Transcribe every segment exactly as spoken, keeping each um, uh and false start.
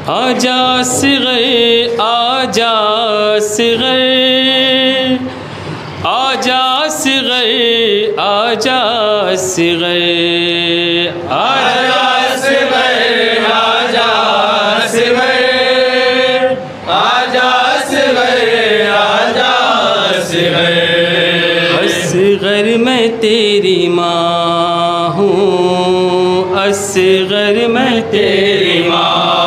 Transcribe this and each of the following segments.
आजा सिग़र आजा सिग़र आजा सिग़र आजा सिग़र आजा सिग़र आजा सिग़र आजा सिग़र आजा सिग़र असग़र मैं तेरी माँ हूँ असग़र मैं तेरी माँ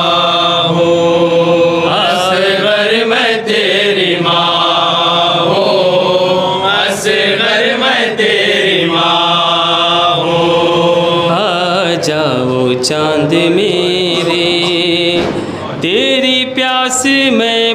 चाँद मेरे तेरी प्यास मैं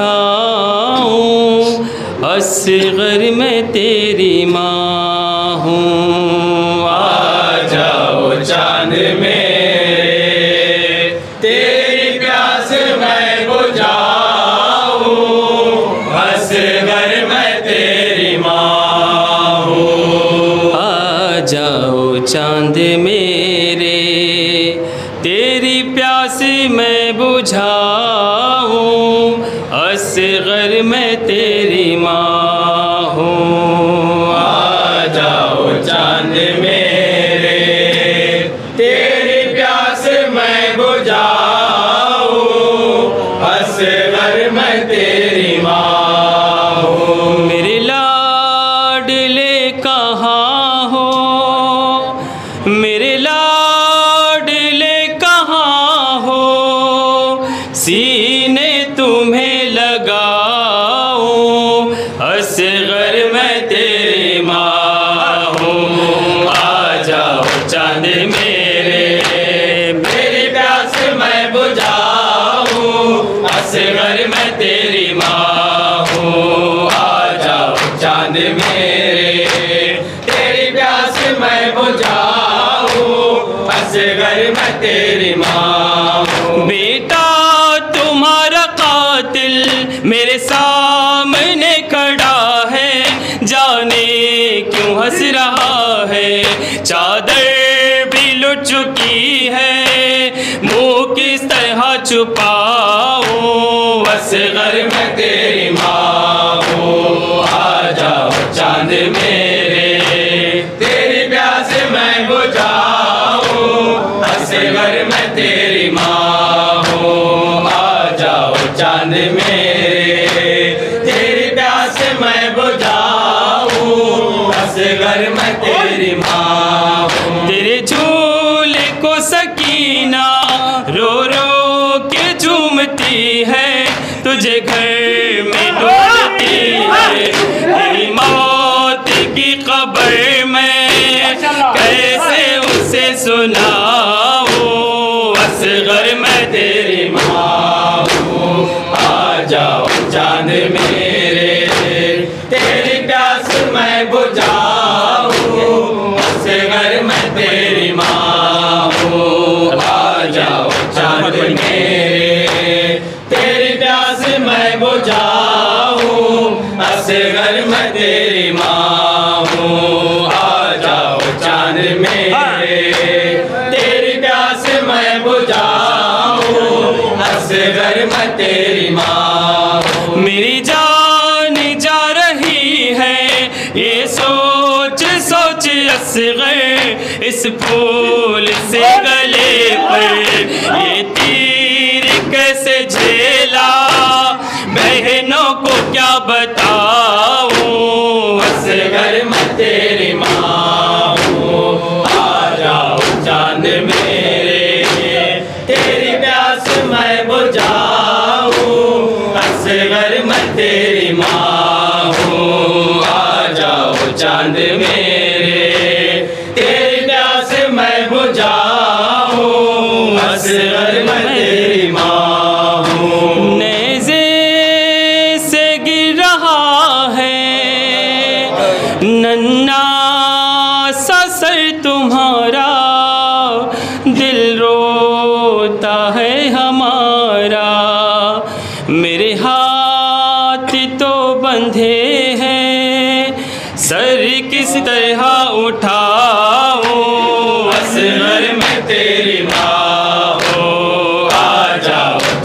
बुझाऊं असग़र मैं तेरी माँ हूँ। आ जाओ चाँद मेरे तेरी प्यास मैं बुझाऊं असग़र मैं तेरी माँ हूँ। आ जाओ चाँद मेरे तेरी प्यास मैं बुझाऊं असग़र मैं तेरी माँ हूँ। आ जाओ चाँद मेरे तेरी प्यास मैं बुझाऊं असग़र मैं तेरी माँ हूँ। मेरे लाडले कहाँ हो मेरे सीने तुम्हें लगाऊं असग़र मैं तेरी माँ हूँ। आ जाओ चाँद मेरे मेरी प्यास मैं बुझाऊं असग़र मैं तेरी माँ हूँ। आ जाओ चाँद मेरे तेरी प्यास मैं बुझाऊं असग़र मैं तेरी माँ हूँ। बेटा तुम्हारा कातिल मेरे सामने खड़ा है जाने क्यों हंस रहा है। चादर भी लुट चुकी है मुँह किस तरह छुपाऊं असग़र मैं तेरी माँ हूँ। आ जाओ चाँद मेरे तेरी प्यास मैं बुझाऊं असग़र मैं तेरी माँ हूँ। आ जाओ चाँद मेरे तेरी प्यास मैं बुझाऊं असग़र मैं तेरी माँ हूँ। तेरे झूले को सकीना रो रो के झूमती है तुझे घर में ढूंढती है। तेरी मौत की खबर मैं कैसे उसे सुनाऊं असग़र मैं तेरी माँ हूँ। आ जाओ चाँद मेरे तेरी प्यास मैं बुझाऊं असग़र मैं तेरी माँ हूँ। आ जाओ चाँद मेरे तेरी प्यास मैं बुझाऊं असग़र मैं तेरी माँ हूँ। आ जाओ चाँद मेरे तेरी प्यास मैं बुझाऊं असग़र मैं तेरी माँ हूँ। मेरी जान जा रही है ये सोच सोच असग़र इस फूल से गले पर ये तीर कैसे झेला बहनों को क्या बताऊं असग़र मैं तेरी माँ हूँ। आ जाओ चाँद मेरे तेरी प्यास मैं बुझाऊं असग़र मैं तेरी माँ हूँ। आ जाओ चाँद मेरे तेरी प्यास मैं बुझाऊं असग़र मैं तेरी माँ हूँ। नेज़े से गिर रहा है नन्हा सा सर तुम्हारा दिल रोता है हमारा। मेरे हाथ तो बंधे हैं सर किस तरह उठाऊं असग़र मैं तेरी माँ हूँ। आ जाओ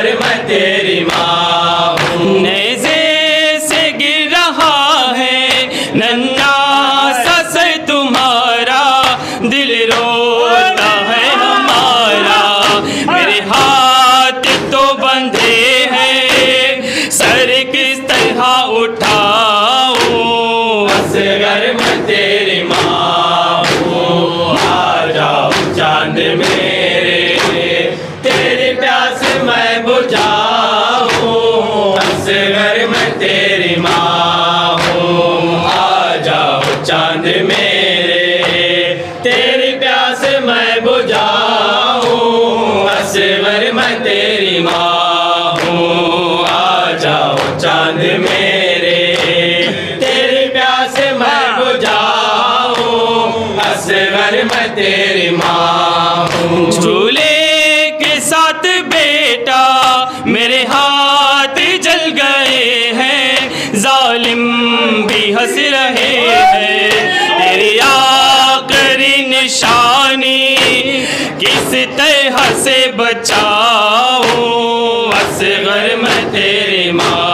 असगर मैं तेरी माँ हूँ। नेज़े से गिर रहा है नन्हा सा सर तुम्हारा, दिल रोता है हमारा। मेरे हाथ तो बंधे हैं, सर किस तरह उठाऊं। असगर मैं तेरी माँ हूँ, आ जाओ चांद मेरे, तेरी प्यास मैं बुझाऊं। असगर मैं तेरी माँ हूँ, आ जाओ चांद मेरे, तेरी प्यास मैं बुझाऊं। असगर मैं तेरी माँ हूँ, आ जाओ चांद मेरे, तेरी प्यास मैं बुझाऊं। असगर मैं तेरी माँ हूँ। झूले के साथ बेटा मेरे हाथ जल गए हैं, जालिम भी हंस रहे हैं। तेरी आखिरी निशानी किस तरह से बचाऊं। असगर मैं तेरी माँ